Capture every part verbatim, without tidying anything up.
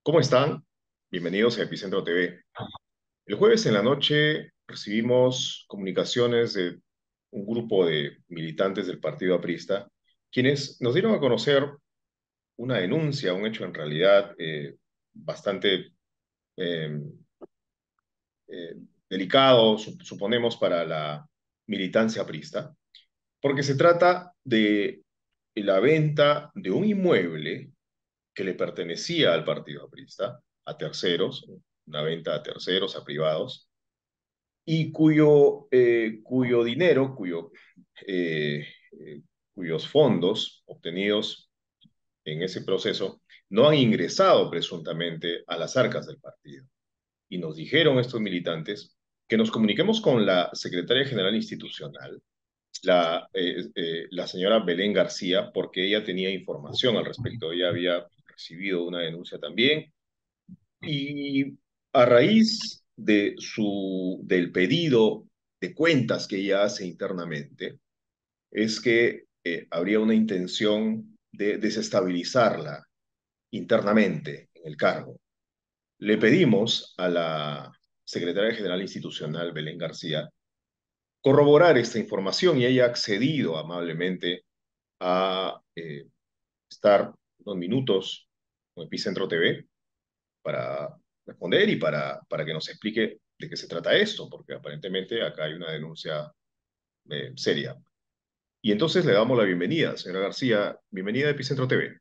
¿Cómo están? Bienvenidos a Epicentro T V. El jueves en la noche recibimos comunicaciones de un grupo de militantes del Partido Aprista, quienes nos dieron a conocer una denuncia, un hecho en realidad eh, bastante eh, eh, delicado, sup- suponemos, para la militancia aprista, porque se trata de la venta de un inmueble que le pertenecía al Partido Aprista, a terceros, una venta a terceros, a privados, y cuyo, eh, cuyo dinero, cuyo, eh, eh, cuyos fondos obtenidos en ese proceso no han ingresado presuntamente a las arcas del partido. Y nos dijeron estos militantes que nos comuniquemos con la secretaria general institucional, la, eh, eh, la señora Belén García, porque ella tenía información al respecto. Ella había recibido una denuncia también y a raíz de su, del pedido de cuentas que ella hace internamente, es que eh, habría una intención de desestabilizarla internamente en el cargo. Le pedimos a la secretaria general institucional, Belén García, corroborar esta información y ella ha accedido amablemente a eh, estar unos minutos con Epicentro T V para responder y para, para que nos explique de qué se trata esto, porque aparentemente acá hay una denuncia eh, seria. Y entonces le damos la bienvenida, señora García. Bienvenida a Epicentro T V.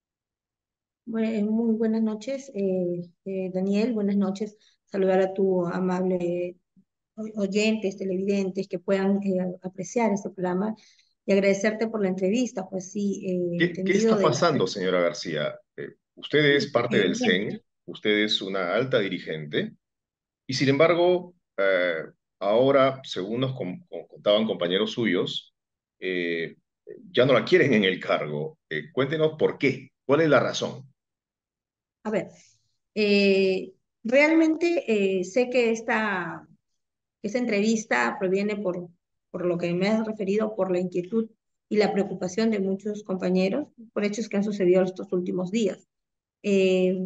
Bue- Muy buenas noches, eh, eh, Daniel. Buenas noches. Saludar a tu amable o- oyentes, televidentes que puedan eh, apreciar este programa y agradecerte por la entrevista. Pues sí, eh, ¿Qué, qué entendido está de la... pasando, señora García? Eh, usted es parte eh, del bueno, C E N, usted es una alta dirigente, y sin embargo, eh, ahora, según nos con- con- contaban compañeros suyos, eh, ya no la quieren en el cargo. Eh, cuéntenos por qué, cuál es la razón. a ver, eh, realmente eh, sé que esta, esta entrevista proviene por, por lo que me has referido, por la inquietud y la preocupación de muchos compañeros por hechos que han sucedido estos últimos días. Eh,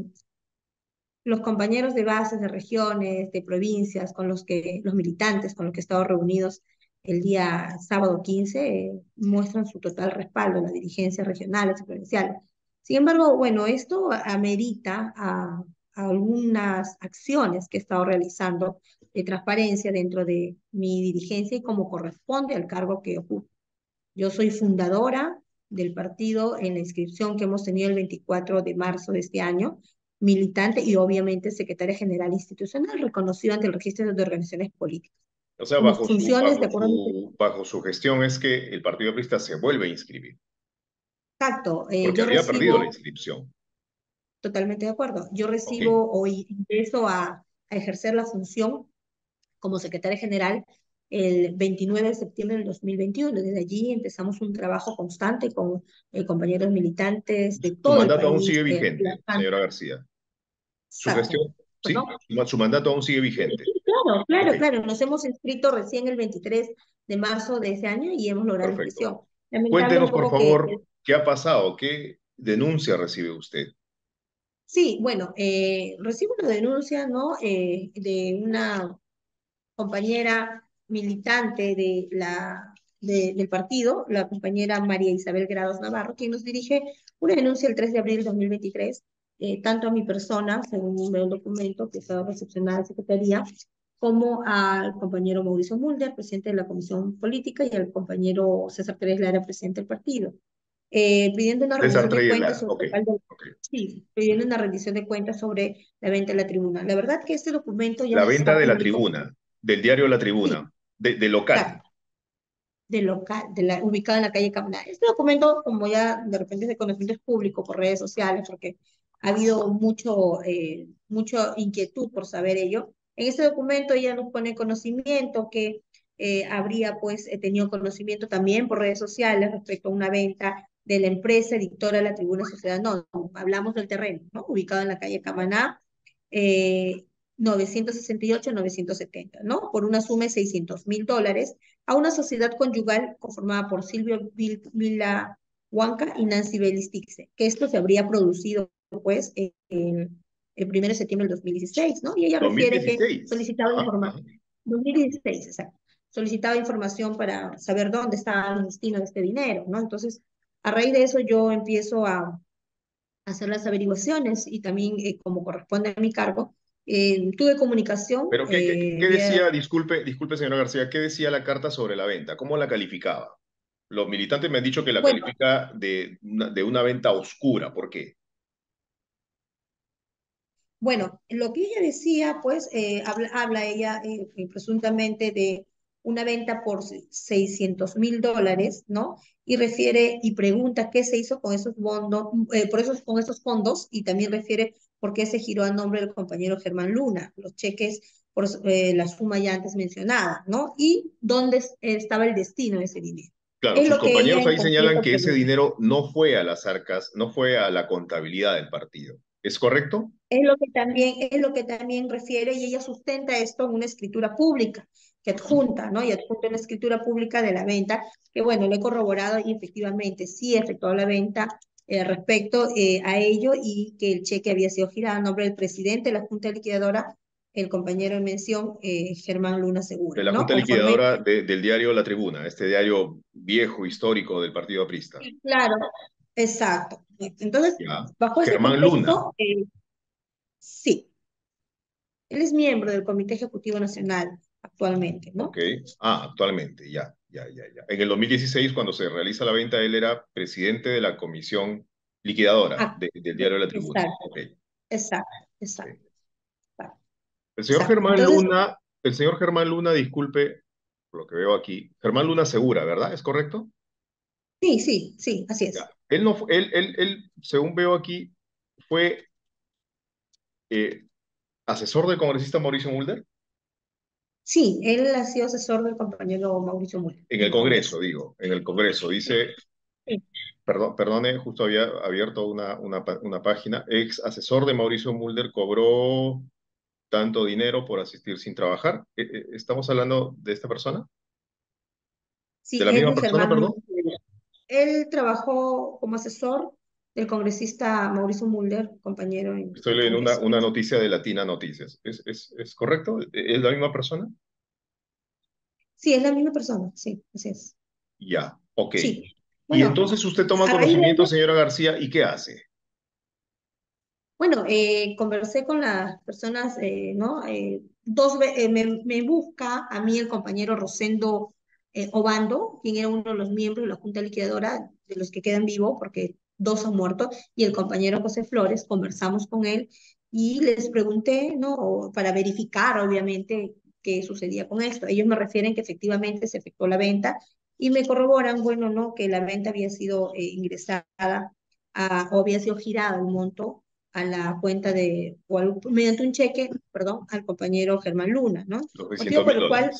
los compañeros de bases, de regiones, de provincias, con los que, los militantes con los que he estado reunidos el día sábado quince, eh, muestran su total respaldo en las dirigencias regionales y provinciales. Sin embargo, bueno, esto amerita a, a algunas acciones que he estado realizando de transparencia dentro de mi dirigencia y como corresponde al cargo que ocupo. Yo soy fundadora del partido en la inscripción que hemos tenido el veinticuatro de marzo de este año, militante y obviamente secretaria general institucional, reconocida ante el registro de organizaciones políticas. O sea, Como bajo su, funciones, de bajo acuerdo a mi su, bajo su gestión es que el Partido Aprista se vuelve a inscribir, contacto, eh, porque yo había perdido la recibo, inscripción. totalmente de acuerdo, yo ¿Ok? recibo hoy ingreso a, a ejercer la función como secretaria general el veintinueve de septiembre del dos mil veintiuno. Desde allí empezamos un trabajo constante con eh, compañeros militantes de Su todo el mandato aún país, sigue eh, vigente, señora García. Su Exacto. gestión, ¿Perdón? ¿sí? Su, su mandato aún sigue Sí, vigente. sí, claro, Ok, claro, claro. Nos hemos inscrito recién el veintitrés de marzo de ese año y hemos logrado la perfecto. inscripción. Lamentable un Cuéntenos, por poco que, favor, ¿qué ha pasado? ¿Qué denuncia recibe usted? sí, bueno, eh, recibo una denuncia, ¿no? Eh, de una compañera militante de la, de- del partido, la compañera María Isabel Grados Navarro, quien nos dirige una denuncia el tres de abril de dos mil veintitrés, eh, tanto a mi persona, según veo el documento que estaba recepcionada en la Secretaría, como al compañero Mauricio Mulder, presidente de la Comisión Política, y al compañero César Pérez Lara, presidente del partido, eh, pidiendo una César rendición de Treyes cuentas Lara. sobre Ok, el total de, ok. sí, pidiendo una rendición de cuentas sobre la venta de la tribuna. La verdad que este documento ya La venta está de la público. tribuna, del diario La Sí, Tribuna, de, de local. claro, de local, de la, ubicado en la calle Camaná. Este documento, como ya de repente es de conocimiento público por redes sociales, porque ha habido mucho, eh, mucha inquietud por saber ello. En este documento ella nos pone conocimiento que eh, habría pues eh, tenido conocimiento también por redes sociales respecto a una venta de la empresa editora de la Tribuna Sociedad. No, no, hablamos del terreno, ¿no? Ubicado en la calle Camaná, eh, novecientos sesenta y ocho novecientos setenta, ¿no? Por una suma de seiscientos mil dólares a una sociedad conyugal conformada por Silvio Vila Huanca y Nancy Belis Tixe, que esto se habría producido pues en, el primero de septiembre del dos mil dieciséis, ¿no? Y ella dos mil refiere que dieciséis solicitaba Ajá, ajá. información, dos mil dieciséis, exacto, solicitaba información para saber dónde estaba el destino de este dinero, ¿no? Entonces, a raíz de eso yo empiezo a hacer las averiguaciones y también, eh, como corresponde a mi cargo, eh, tuve comunicación Pero ¿qué, qué, eh, qué vía, decía, disculpe, disculpe, señora García, qué decía la carta sobre la venta? ¿Cómo la calificaba? Los militantes me han dicho que la bueno, califica de una, de una venta oscura. ¿Por qué? bueno, lo que ella decía, pues, eh, habla, habla ella eh, eh, presuntamente de una venta por seiscientos mil dólares, ¿no? Y refiere y pregunta qué se hizo con esos fondos, eh, por esos, con esos fondos, y también refiere por qué se giró a nombre del compañero Germán Luna, los cheques por eh, la suma ya antes mencionada, ¿no? Y dónde es- estaba el destino de ese dinero. Claro, Es sus lo que ella compañeros en ahí señalan concreto que ese pregunta. dinero no fue a las arcas, no fue a la contabilidad del partido. ¿Es correcto? Es lo que también, es lo que también refiere y ella sustenta esto en una escritura pública que Ujú. adjunta, ¿no? Y adjunta una escritura pública de la venta, que bueno, le he corroborado y efectivamente sí efectuó la venta eh, respecto eh, a ello y que el cheque había sido girado a nombre del presidente de la Junta Liquidadora, el compañero en mención, eh, Germán Luna De Segura, la ¿no? Junta Conforme, Liquidadora de- del diario La Tribuna, este diario viejo, histórico del Partido Aprista. claro, exacto. Entonces, Ya. bajo ese Germán Luna. contexto, eh, sí, él es miembro del Comité Ejecutivo Nacional actualmente, Ok. ¿no? Ah, actualmente, ya, ya, ya, ya. En el dos mil dieciséis, cuando se realiza la venta, él era presidente de la comisión liquidadora Ah, de- del diario La Tribuna. exacto, Ok, exacto, exacto, ok. exacto. El señor Exacto. Germán Entonces, Luna, el señor Germán Luna, disculpe por lo que veo aquí, Germán Luna Segura, ¿verdad? ¿Es correcto? sí, sí, sí, así Ya. es. Él no, fu- él, él, él, según veo aquí, fue eh, asesor del congresista Mauricio Mulder Sí, él ha sido asesor del compañero Mauricio Muller en en el el Congreso, Congreso. digo, en el Congreso. Sí, Dice, sí, perdón, perdone, justo había abierto una, una, pa- una página, ex asesor de Mauricio Mulder cobró tanto dinero por asistir sin trabajar. Eh, eh, ¿Estamos hablando de esta persona? ¿De sí, la misma él, persona, Germán Luna. perdón? Él trabajó como asesor del congresista Mauricio Mulder, compañero en Estoy el leyendo una, Congreso. una noticia de Latina Noticias. ¿Es, es, es correcto? ¿Es la misma persona? Sí, es la misma persona, sí, así es. Ya, ok. Sí. Y Bueno, entonces usted toma a raíz de conocimiento, ello, señora García, ¿y qué hace? bueno, eh, conversé con las personas, eh, ¿no? Eh, dos ve- eh, me, me busca a mí el compañero Rosendo eh, Obando, quien era uno de los miembros de la Junta Liquidadora, de los que quedan vivos, porque dos han muerto, y el compañero José Flores, conversamos con él y les pregunté, ¿no? O para verificar, obviamente, qué sucedía con esto. Ellos me refieren que efectivamente se efectuó la venta y me corroboran, bueno, ¿no? Que la venta había sido eh, ingresada a, o había sido girada un monto a la cuenta de, o al- mediante un cheque, perdón, al compañero Germán Luna, ¿no? Los Motivo trescientos por mil el cual, dólares.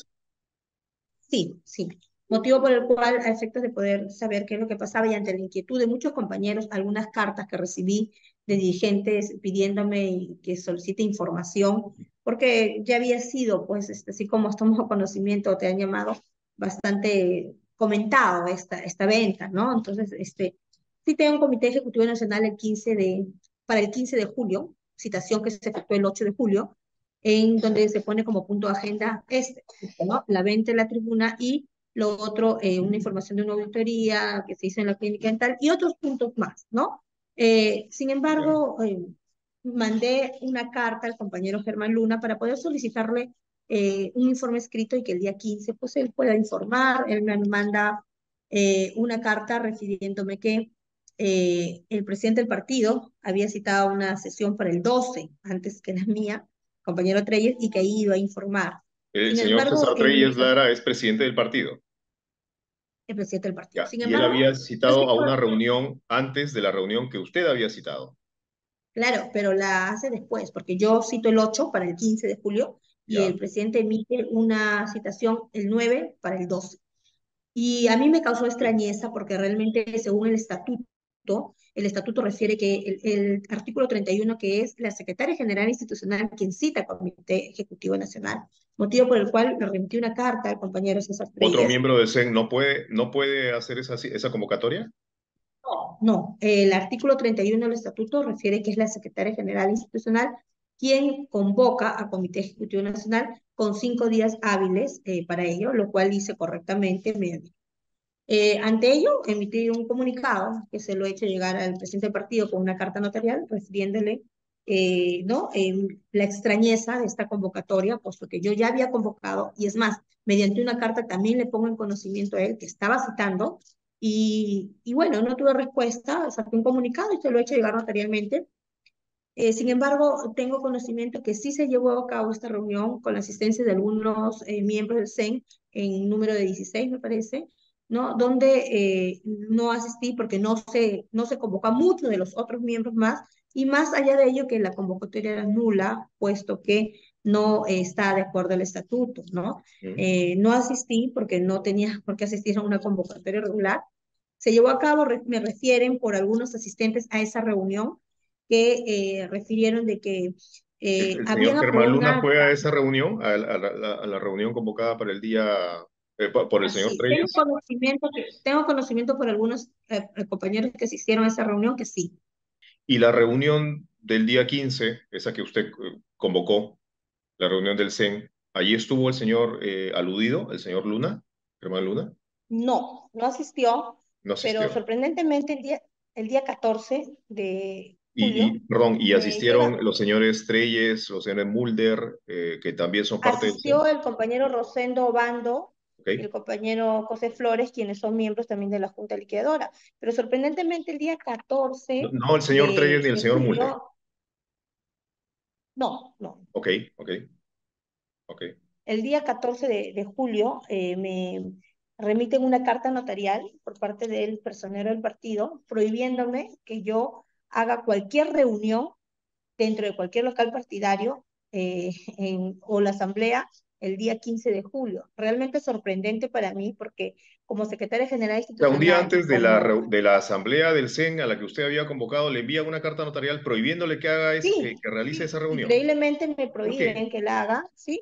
sí, sí, motivo por el cual, a efectos de poder saber qué es lo que pasaba y ante la inquietud de muchos compañeros, algunas cartas que recibí de dirigentes pidiéndome que solicite información, porque ya había sido, pues, este, así como estamos a conocimiento, te han llamado bastante comentado esta, esta venta, ¿no? Entonces, este, sí tengo un comité ejecutivo nacional el quince de, para el quince de julio, citación que se efectuó el ocho de julio, en donde se pone como punto de agenda este, ¿no? La venta de la tribuna y lo otro, eh, una información de una auditoría que se hizo en la clínica dental y otros puntos más, ¿no? Eh, sin Ya. embargo, eh, mandé una carta al compañero Germán Luna para poder solicitarle eh, un informe escrito y que el día quince pues él pueda informar. Él me manda eh, una carta refiriéndome que eh, el presidente del partido había citado una sesión para el doce, antes que la mía, compañero Treyes, y que ahí iba a informar. El Sin señor embargo, César el, Treyes Lara es presidente del partido. el presidente del partido. Ya. Sin Y él embargo, había yo sí, citado a una reunión antes de la reunión que usted había citado. claro, pero la hace después, porque yo cito el ocho para el quince de julio y el Ya. presidente emite una citación el nueve para el doce. Y a mí me causó extrañeza porque realmente según el estatuto, el estatuto refiere que el, el artículo treinta y uno, que es la secretaria general institucional quien cita al Comité Ejecutivo Nacional, motivo por el cual le remití una carta al compañero César Otro Treyes. miembro del C E N no puede, no puede hacer esa, esa convocatoria. No, no. El artículo treinta y uno del estatuto refiere que es la secretaria general institucional quien convoca a Comité Ejecutivo Nacional con cinco días hábiles eh, para ello, lo cual dice correctamente. Eh, ante ello, emití un comunicado que se lo he hecho llegar al presidente del partido con una carta notarial refiriéndole eh, ¿no? Eh, la extrañeza de esta convocatoria, puesto que yo ya había convocado, y es más, mediante una carta también le pongo en conocimiento a él que estaba citando, y, y bueno, no tuve respuesta, saqué un comunicado y se lo he hecho llegar notarialmente. Eh, sin embargo, tengo conocimiento que sí se llevó a cabo esta reunión con la asistencia de algunos eh, miembros del C E N, en número de dieciséis me parece, ¿no? Donde eh, no asistí porque no se, no se convocó a muchos de los otros miembros más, y más allá de ello que la convocatoria era nula, puesto que no eh, está de acuerdo al estatuto, ¿no? ¿Mm? Eh, no asistí porque no tenía por qué asistir a una convocatoria regular. Se llevó a cabo, re- me refieren por algunos asistentes a esa reunión, que eh, refirieron de que ¿El, eh, el señor habían Germán aprobado un Luna fue a acta. esa reunión, a, la, a la- a la reunión convocada para el día eh, po- por el señor Así, tengo Treyes? conocimiento, que, tengo conocimiento por algunos eh, eh, compañeros que asistieron a esa reunión que sí. Y la reunión del día quince, esa que usted eh, convocó, la reunión del C E N, allí estuvo el señor eh, aludido, el señor Luna, Germán Luna, No, no asistió, no pero asistió. sorprendentemente el día, el día catorce de Y, y, julio perdón, y me llega, asistieron los señores Treyes, los señores Mulder, eh, que también son parte del C E N, asistió el compañero Rosendo Obando ¿ok? y el compañero José Flores, quienes son miembros también de la Junta Liquidadora. Pero sorprendentemente el día No, catorce no el señor Treyes de, ni el de señor Mulder, julio, no, no. ¿ok? ¿Ok? ¿Ok? El día catorce de, de julio eh, me remiten una carta notarial por parte del personero del partido prohibiéndome que yo haga cualquier reunión dentro de cualquier local partidario eh, en, o la asamblea el día quince de julio. Realmente sorprendente para mí porque como secretaria general O sea, un día institucional y antes de la, como, reu- de la asamblea del C E N a la que usted había convocado, le envía una carta notarial prohibiéndole que haga ese- que, sí, que realice sí, esa reunión. increíblemente me ¿Por qué? prohíben que la haga, ¿sí?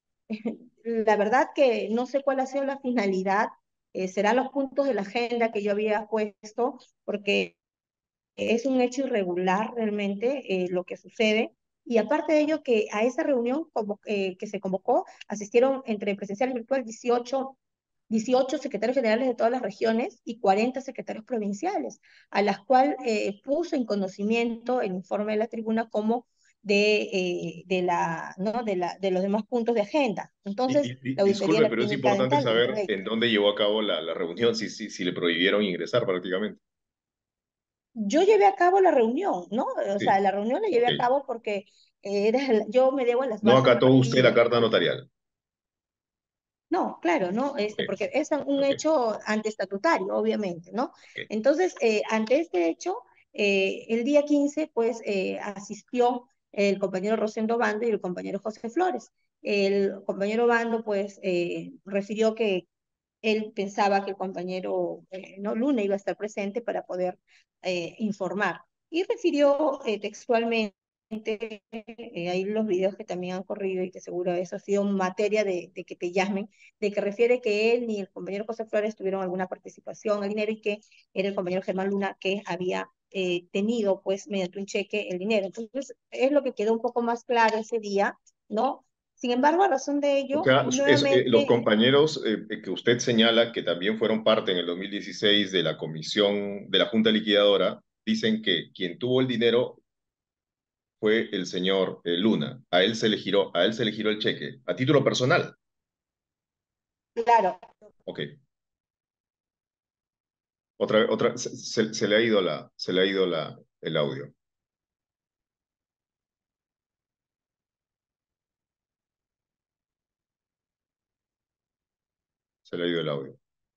La verdad que no sé cuál ha sido la finalidad, eh, serán los puntos de la agenda que yo había puesto, porque es un hecho irregular realmente eh, lo que sucede. Y aparte de ello, que a esa reunión como, eh, que se convocó, asistieron entre presencial y virtual dieciocho dieciocho secretarios generales de todas las regiones y cuarenta secretarios provinciales, a las cuales eh, puso en conocimiento el informe de la tribuna como de, eh, de, la, ¿no? de, la, de los demás puntos de agenda. Y, Entonces, y- y la auditoría disculpe, la pero es tiene cada importante detalle, saber correcto. en dónde llevó a cabo la, la reunión, si, si, si le prohibieron ingresar prácticamente. Yo llevé a cabo la reunión, ¿no? O Sí, sea, la reunión la llevé ok. a cabo porque eh, era, yo me debo a las No bases del acató usted la partido. carta notarial. No, claro, ¿no? Ok, Este, porque es un ok, hecho antiestatutario, obviamente, ¿no? ok. Entonces, eh, ante este hecho, eh, el día quince, pues, eh, asistió el compañero Rosendo Bando y el compañero José Flores. El compañero Bando, pues, eh, refirió que él pensaba que el compañero eh, no, Luna iba a estar presente para poder eh, informar. Y refirió eh, textualmente, eh, hay los videos que también han corrido y que seguro eso ha sido materia de, de que te llamen, de que refiere que él ni el compañero José Flores tuvieron alguna participación al dinero y que era el compañero Germán Luna que había eh, tenido, pues, mediante un cheque el dinero. Entonces, es lo que quedó un poco más claro ese día, ¿no? Sin embargo, a razón de O ello, sea, es, eh, los nuevamente. compañeros eh, eh, que usted señala que también fueron parte en el dos mil dieciséis de la comisión de la Junta Liquidadora, dicen que quien tuvo el dinero fue el señor eh, Luna. A él se le giró, a él se le giró el cheque, a título personal. Claro, Ok. Otra, otra, se, se- se le ha ido la, se le ha ido la, el audio. Se le ha ido el audio.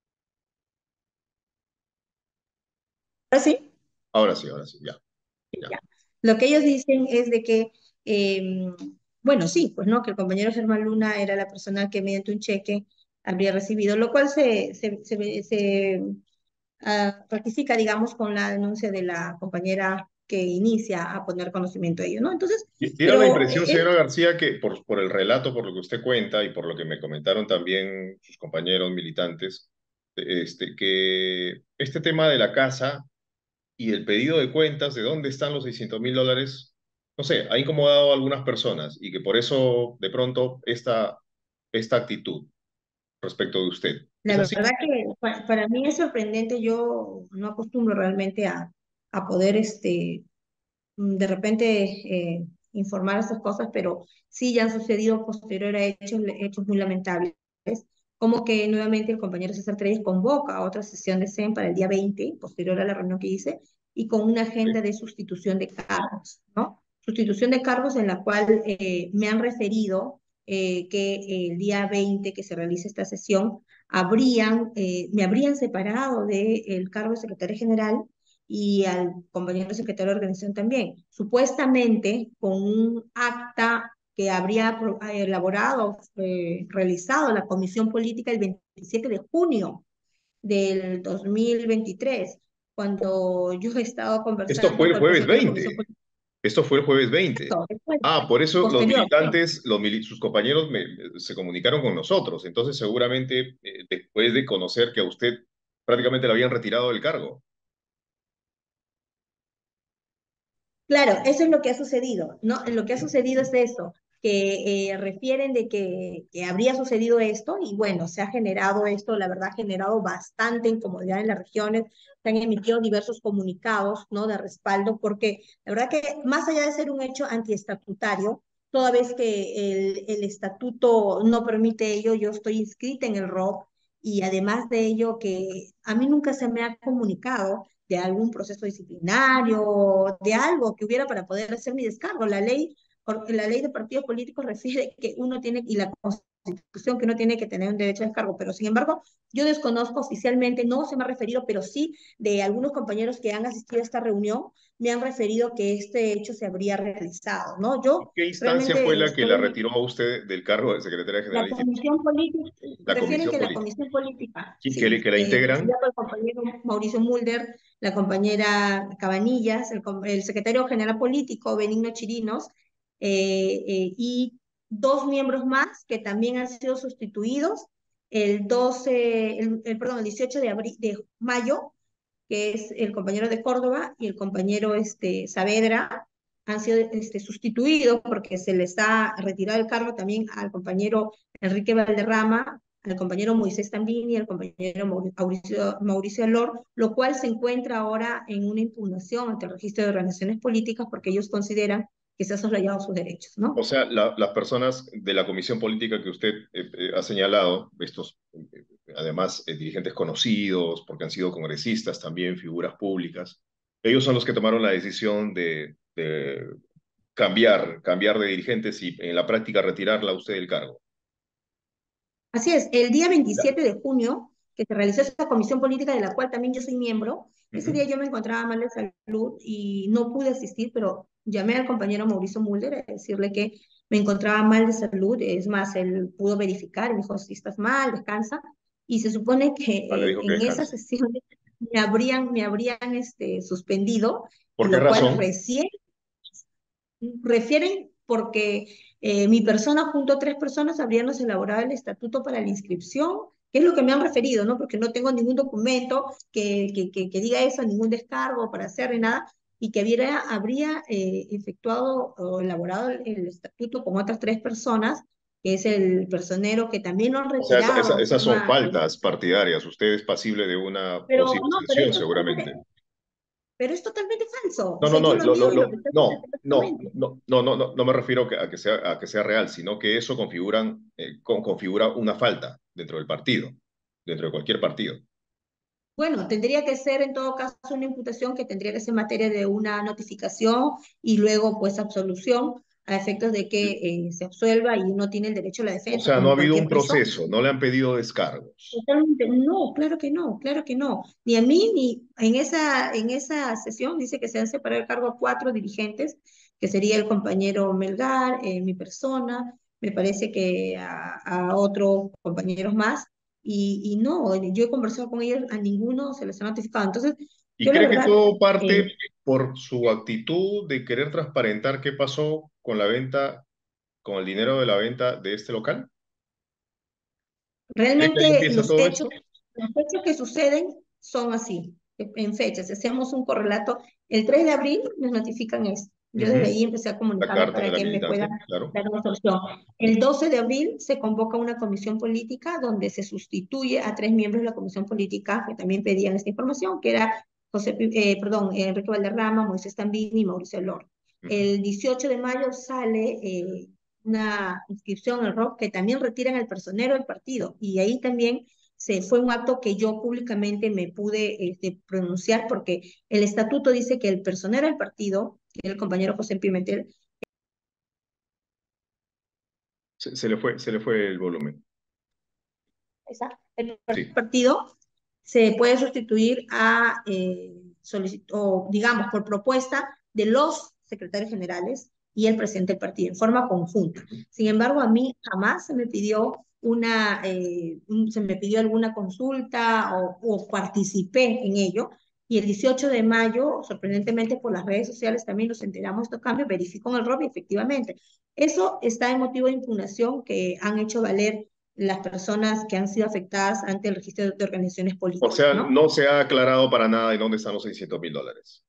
ahora sí, Ahora sí, ahora sí, ya, ya. ya. Lo que ellos dicen es de que, eh, bueno, sí, pues no, que el compañero Germán Luna era la persona que mediante un cheque habría recibido, lo cual se, se, se, se, ah, ratifica, digamos, con la denuncia de la compañera que inicia a poner conocimiento de ello, ¿no? Entonces, Diera la pero impresión, eh, señora García, que por, por el relato, por lo que usted cuenta y por lo que me comentaron también sus compañeros militantes, este, que este tema de la casa y el pedido de cuentas de dónde están los seiscientos mil dólares, no sé, ha incomodado a algunas personas y que por eso de pronto esta, esta actitud respecto de usted. ¿Es La así? verdad que pa- para mí es sorprendente, yo no acostumbro realmente a, a poder este, mm, de repente eh, informar esas cosas, pero sí ya han sucedido posterior a hechos, hechos muy lamentables, como que nuevamente el compañero César Treyes convoca a otra sesión de C E M para el día veinte, posterior a la reunión que hice, y con una agenda de sustitución de cargos, ¿no? Sustitución de cargos en la cual eh, me han referido eh, que el día veinte que se realice esta sesión, habrían, eh, me habrían separado del cargo de secretario general y al compañero secretario de organización también, supuestamente con un acta que habría elaborado, eh, realizado la Comisión Política el veintisiete de junio del dos mil veintitrés, cuando yo he estado Esto fue conversando el con el jueves presidente de la Comisión veinte. Política. Esto fue el jueves veinte. Después, Ah, por eso los posterior, militantes, los mili- sus compañeros me- se comunicaron con nosotros. Entonces, seguramente, eh, después de conocer que a usted prácticamente le habían retirado del cargo. claro, eso es lo que ha sucedido, ¿no? Lo que ha sucedido es eso, que eh, refieren de que, que habría sucedido esto y bueno, se ha generado esto, la verdad ha generado bastante incomodidad en las regiones, se han emitido diversos comunicados, ¿no? De respaldo, porque la verdad que más allá de ser un hecho antiestatutario, toda vez que el, el estatuto no permite ello, yo estoy inscrita en el R O C y además de ello que a mí nunca se me ha comunicado de algún proceso disciplinario, de algo que hubiera para poder hacer mi descargo. La ley, porque la ley de partidos políticos refiere que uno tiene, y la constitución, que uno tiene que tener un derecho a descargo, pero sin embargo, yo desconozco oficialmente, no se me ha referido, pero sí de algunos compañeros que han asistido a esta reunión, me han referido que este hecho se habría realizado, ¿no? ¿Y Yo qué instancia fue realmente la que la estoy retiró a usted del cargo de secretaria general la institucional? comisión política, La refieren comisión que la política. comisión política, ¿Y que, le- sí, que la eh, integran? presidida por el compañero Mauricio Mulder, la compañera Cabanillas, el, com- el secretario general político Benigno Chirinos, eh, eh, y dos miembros más que también han sido sustituidos el doce, el, el, perdón, el dieciocho de, abril, de mayo, que es el compañero de Córdoba y el compañero este, Saavedra, han sido este, sustituidos porque se les ha retirado el cargo también al compañero Enrique Valderrama, al compañero Moisés Tambini y al compañero Mauricio, Mauricio Alor, lo cual se encuentra ahora en una impugnación ante el registro de organizaciones políticas porque ellos consideran que se han soslayado sus derechos, O ¿no? sea, la- las personas de la comisión política que usted eh, eh, ha señalado, estos, eh, además, eh, dirigentes conocidos, porque han sido congresistas también, figuras públicas, ellos son los que tomaron la decisión de, de cambiar, cambiar de dirigentes y en la práctica retirarla a usted del cargo. Así es, el día Ya. veintisiete de junio, que se realizó esta comisión política de la cual también yo soy miembro, ese Ujú. día yo me encontraba mal de salud y no pude asistir, pero llamé al compañero Mauricio Mulder a decirle que me encontraba mal de salud, es más, él pudo verificar, y me dijo, si estás mal, descansa, y se supone que Ah, le eh, dijo que en esa descanse. sesión me habrían, me habrían este, suspendido, y ¿Por qué lo cual razón? recién refieren porque eh, mi persona junto a tres personas habríamos elaborado el estatuto para la inscripción, que es lo que me han referido, ¿no? Porque no tengo ningún documento que, que, que, que diga eso, ningún descargo para hacer ni nada, y que habría, habría eh, efectuado o elaborado el, el estatuto con otras tres personas, que es el personero que también lo han O sea, esa- esa- retirado en esas son forma... faltas partidarias. Usted es pasible de una Pero posible no, pero sanción, es totalmente, seguramente. pero es totalmente falso. O No, no, sea, no, yo lo lo- lo- niego y lo lo- rechazo no, no, categóricamente. no, no, no, no, no me refiero que- a que sea, a que sea real, sino que eso configuran, eh, con- configura una falta dentro del partido, dentro de cualquier partido. Bueno, tendría que ser en todo caso una imputación que tendría que ser materia de una notificación y luego pues absolución a efectos de que eh, se absuelva y uno tiene el derecho a la O defensa sea, no ha como habido cualquier un persona. proceso, no le han pedido descargos. Totalmente, no, claro que no, claro que no. Ni a mí ni en esa, en esa sesión dice que se han separado el cargo a cuatro dirigentes, que sería el compañero Melgar, eh, mi persona, me parece que a, a otros compañeros más, y, y no, yo he conversado con ellos, a ninguno se les ha notificado. Entonces, ¿Y yo la cree que verdad, todo eh, parte por su actitud de querer transparentar qué pasó con la venta, con el dinero de la venta de este local? ¿Cree que ahí realmente empieza los todo hechos, esto? los hechos que suceden son así. en fechas, hacíamos un correlato. El tres de abril nos notifican esto. Yo desde Ujú. ahí empecé a La comunicarme carta de para la que me puedan militancia, claro. dar una solución. El doce de abril se convoca una comisión política donde se sustituye a tres miembros de la comisión política que también pedían esta información, que era José, Pi- eh, perdón, Enrique Valderrama, Moisés Tambini y Mauricio Lor. Ujú. El dieciocho de mayo sale eh, una inscripción al R O C que también retiran al personero del partido y ahí también se, fue un acto que yo públicamente me pude este, pronunciar porque el estatuto dice que el personero del partido, que era el compañero José Pimentel, Se, se le fue, se le fue el volumen. esa, el Sí. partido se puede sustituir a, eh, o digamos, por propuesta de los secretarios generales y el presidente del partido en forma conjunta. Ujú. Sin embargo, a mí jamás se me pidió una, eh, un- se me pidió alguna consulta o, o participé en ello. Y el dieciocho de mayo, sorprendentemente por las redes sociales también nos enteramos de estos cambios, verificó en el R O B y efectivamente. Eso está en motivo de impugnación que han hecho valer las personas que han sido afectadas ante el registro de organizaciones O políticas, sea, ¿no? no se ha aclarado para nada de dónde están los seiscientos mil dólares.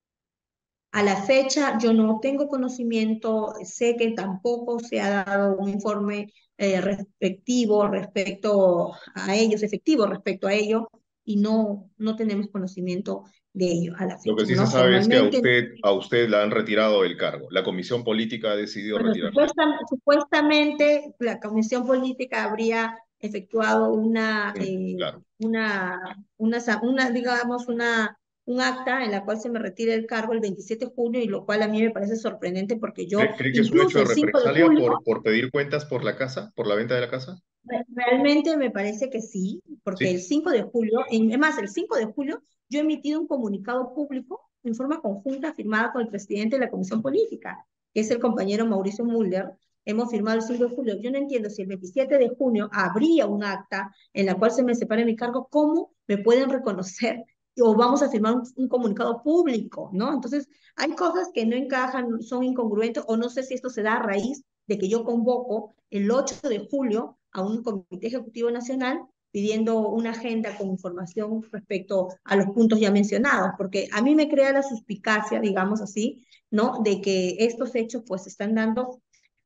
A la fecha yo no tengo conocimiento, sé que tampoco se ha dado un informe eh, respectivo respecto a ellos, efectivo respecto a ello, y no, no tenemos conocimiento de ello a la Lo que fecha, sí se ¿no? sabe es que a Formalmente, usted, a usted le han retirado el cargo. La comisión política ha decidido bueno, retirarle. supuesta- supuestamente la Comisión Política habría efectuado una, Mm, eh, claro. una, una, sa- una, digamos, una, un acta en la cual se me retira el cargo el veintisiete de junio, y lo cual a mí me parece sorprendente porque yo, ¿Cree, cree que es un hecho incluso de el cinco de represalia julio, por, por pedir cuentas por la casa, por la venta de la casa? re- realmente me parece que sí, porque el Sí. cinco de julio, en- es más, el cinco de julio yo he emitido un comunicado público en forma conjunta firmada con el presidente de la Comisión Política, que es el compañero Mauricio Mulder. Hemos firmado el cinco de julio. Yo no entiendo si el veintisiete de junio habría un acta en la cual se me separe mi cargo, ¿cómo me pueden reconocer? O vamos a firmar un, un comunicado público, ¿no? Entonces, hay cosas que no encajan, son incongruentes, o no sé si esto se da a raíz de que yo convoco el ocho de julio a un comité ejecutivo nacional pidiendo una agenda con información respecto a los puntos ya mencionados, porque a mí me crea la suspicacia, digamos así, ¿no? De que estos hechos pues se están dando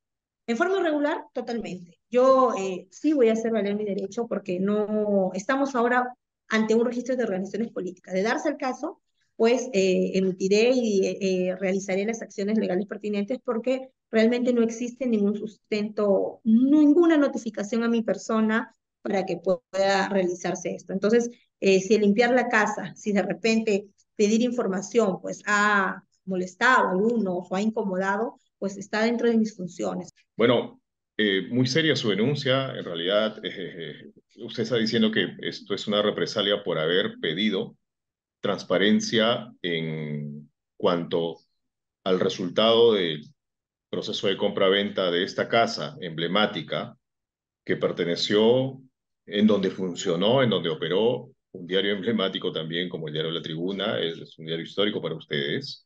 en forma irregular totalmente. Yo eh, sí voy a hacer valer mi derecho porque no estamos ahora ante un registro de organizaciones políticas. De darse el caso, pues eh, emitiré y eh, realizaré las acciones legales pertinentes porque realmente no existe ningún sustento, ninguna notificación a mi persona para que pueda realizarse esto. Entonces, eh, si limpiar la casa, si de repente pedir información, pues ha molestado a algunos o ha incomodado, pues está dentro de mis funciones. Bueno, eh, muy seria su denuncia. En realidad, eh, usted está diciendo que esto es una represalia por haber pedido transparencia en cuanto al resultado del proceso de compra-venta de esta casa emblemática que perteneció, en donde funcionó, en donde operó un diario emblemático también como el diario La Tribuna, es, es un diario histórico para ustedes,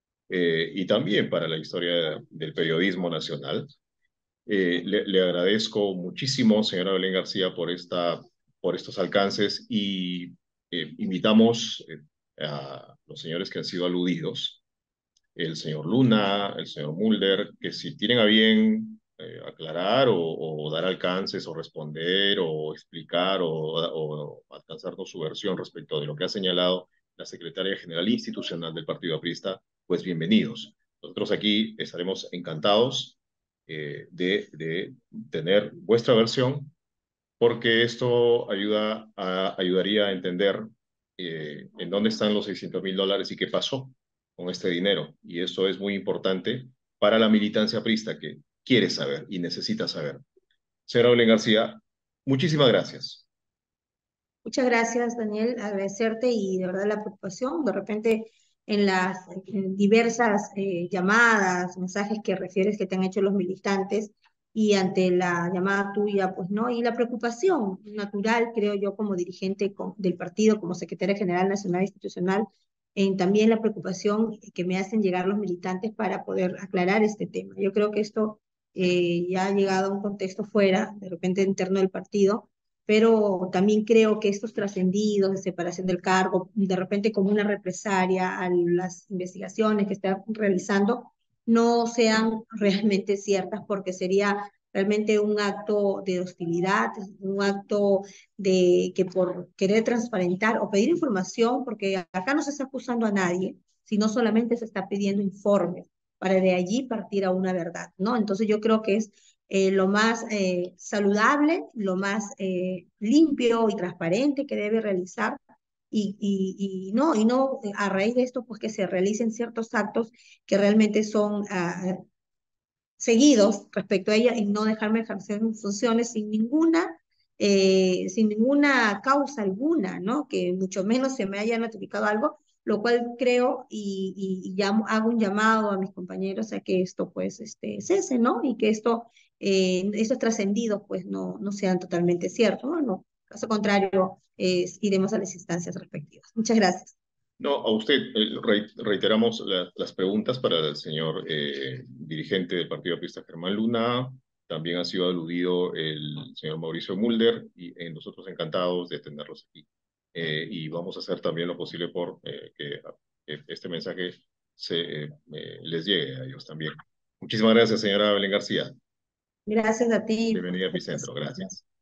eh, y también para la historia del periodismo nacional. Eh, le, le agradezco muchísimo, señora Belén García, por, esta, por estos alcances y eh, invitamos eh, a los señores que han sido aludidos, el señor Luna, el señor Mulder, que si tienen a bien eh, aclarar o, o dar alcances o responder o explicar o, o alcanzarnos su versión respecto de lo que ha señalado la secretaria general institucional del Partido Aprista, pues bienvenidos. Nosotros aquí estaremos encantados eh, de, de tener vuestra versión porque esto ayuda a, ayudaría a entender eh, en dónde están los seiscientos mil dólares y qué pasó con este dinero. Y esto es muy importante para la militancia aprista que quiere saber y necesita saber. Señora Belén García, muchísimas gracias. Muchas gracias, Daniel, agradecerte y de verdad la preocupación. De repente, en las en diversas eh, llamadas, mensajes que refieres que te han hecho los militantes y ante la llamada tuya, pues no, y la preocupación natural, creo yo, como dirigente con- del partido, como secretaria general nacional institucional, en también la preocupación que me hacen llegar los militantes para poder aclarar este tema. Yo creo que esto eh, ya ha llegado a un contexto fuera, de repente interno del partido pero también creo que estos trascendidos de separación del cargo, de repente como una represalia a las investigaciones que está realizando, no sean realmente ciertas, porque sería realmente un acto de hostilidad, un acto de que por querer transparentar o pedir información, porque acá no se está acusando a nadie, sino solamente se está pidiendo informes para de allí partir a una verdad, ¿no? Entonces yo creo que es eh, lo más eh, saludable, lo más eh, limpio y transparente que debe realizar. Y, y, y, no, y no a raíz de esto, pues que se realicen ciertos actos que realmente son uh, seguidos respecto a ella y no dejarme ejercer mis funciones sin ninguna, eh, sin ninguna causa alguna, ¿no? Que mucho menos se me haya notificado algo, lo cual creo y, y, y llamo, hago un llamado a mis compañeros a que esto pues este, cese, ¿no? Y que esto, eh, estos trascendidos pues no, no sean totalmente ciertos, ¿no? No, caso contrario, eh, iremos a las instancias respectivas. Muchas gracias. No, a usted eh, rei- reiteramos la- las preguntas para el señor eh, dirigente del Partido Aprista Germán Luna. También ha sido aludido el señor Mauricio Mulder y eh, nosotros encantados de tenerlos aquí. Eh, y vamos a hacer también lo posible por eh, que, que este mensaje se, eh, eh, les llegue a ellos también. Muchísimas gracias, señora Belén García. Gracias a ti por Bienvenida a tu Epicentro. presentación. Gracias.